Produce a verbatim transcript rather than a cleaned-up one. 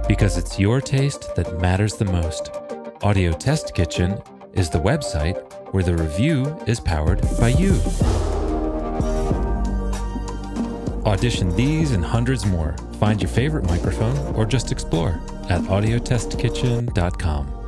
Because it's your taste that matters the most. Audio Test Kitchen is the website where the review is powered by you. Audition these and hundreds more. Find your favorite microphone or just explore at audio test kitchen dot com.